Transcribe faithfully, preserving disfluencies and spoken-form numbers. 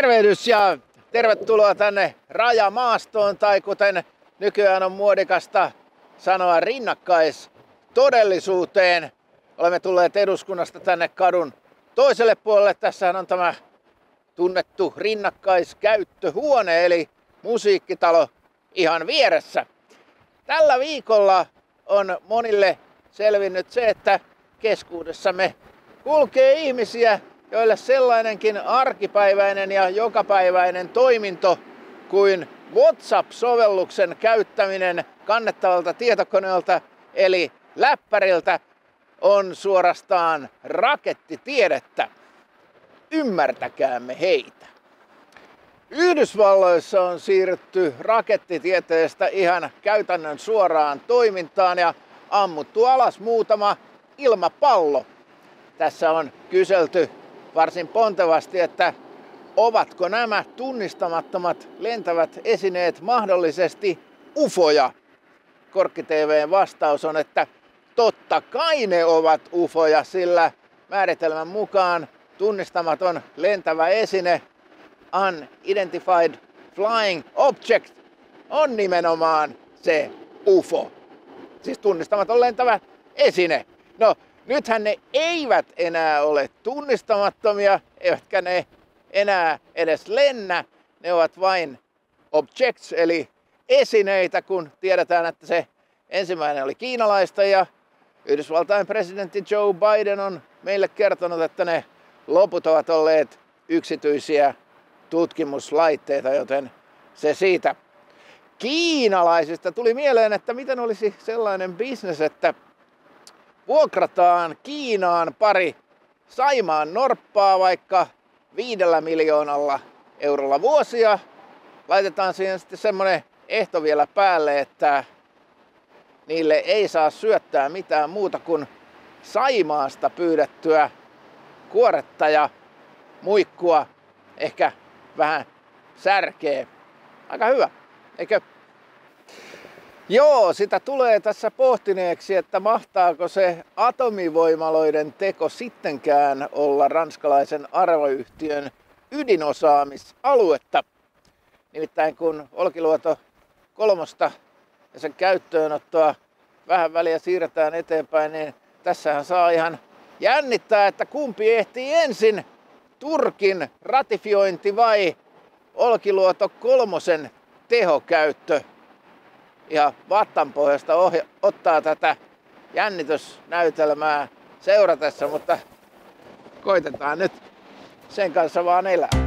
Tervehdys ja tervetuloa tänne rajamaastoon, tai kuten nykyään on muodikasta sanoa, rinnakkaistodellisuuteen. Olemme tulleet eduskunnasta tänne kadun toiselle puolelle. Tässähän on tämä tunnettu rinnakkaiskäyttöhuone eli musiikkitalo ihan vieressä. Tällä viikolla on monille selvinnyt se, että keskuudessamme kulkee ihmisiä, joille sellainenkin arkipäiväinen ja jokapäiväinen toiminto kuin WhatsApp-sovelluksen käyttäminen kannettavalta tietokoneelta eli läppäriltä on suorastaan rakettitiedettä. Ymmärtäkäämme heitä. Yhdysvalloissa on siirrytty rakettitieteestä ihan käytännön suoraan toimintaan ja ammuttu alas muutama ilmapallo. Tässä on kyselty varsin pontevasti, että ovatko nämä tunnistamattomat lentävät esineet mahdollisesti ufoja? Korkki T V:n vastaus on, että totta kai ne ovat ufoja, sillä määritelmän mukaan tunnistamaton lentävä esine, Unidentified Flying Object, on nimenomaan se U F O. Siis tunnistamaton lentävä esine. No, nythän ne eivät enää ole tunnistamattomia, eivätkä ne enää edes lennä. Ne ovat vain objects, eli esineitä, kun tiedetään, että se ensimmäinen oli kiinalaista ja Yhdysvaltain presidentti Joe Biden on meille kertonut, että ne loput ovat olleet yksityisiä tutkimuslaitteita, joten se siitä. Kiinalaisista tuli mieleen, että miten olisi sellainen bisnes, että vuokrataan Kiinaan pari Saimaan norppaa vaikka viidellä miljoonalla eurolla vuosia. Laitetaan siihen sitten semmoinen ehto vielä päälle, että niille ei saa syöttää mitään muuta kuin Saimaasta pyydettyä kuoretta ja muikkua, ehkä vähän särkeä. Aika hyvä, eikö? Joo, sitä tulee tässä pohtineeksi, että mahtaako se atomivoimaloiden teko sittenkään olla ranskalaisen arvoyhtiön ydinosaamisaluetta. Nimittäin kun Olkiluoto kolmosta ja sen käyttöönottoa vähän väliä siirretään eteenpäin, niin tässähän saa ihan jännittää, että kumpi ehtii ensin, Turkin ratifiointi vai Olkiluoto kolmosen tehokäyttö. Ja vattanpohjasta ohja- ottaa tätä jännitysnäytelmää seuratessa, mutta koitetaan nyt sen kanssa vaan elää.